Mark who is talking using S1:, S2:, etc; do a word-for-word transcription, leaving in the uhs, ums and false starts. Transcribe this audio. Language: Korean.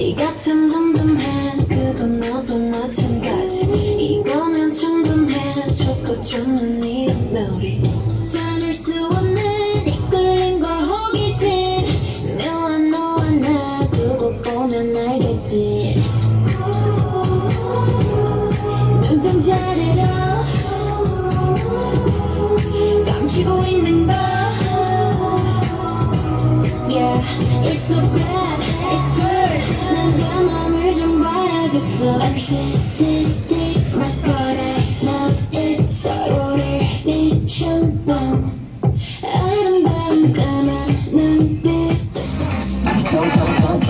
S1: 네가 참 궁금해. 그건 너도 마찬가지. 이거면 충분해. 좋고 좋는 이 놀이.
S2: 참을 수 없는 이끌림과 호기심. 묘한 너와 나 두고 보면 알겠지. 눈동자를 감추고 있는 거. Yeah, it's so bad, it's good. 난 그 맘을 좀 봐야겠어. Narcissistic, my God, I love it. 서로를 미쳐봐. 아름다운 까만 눈빛.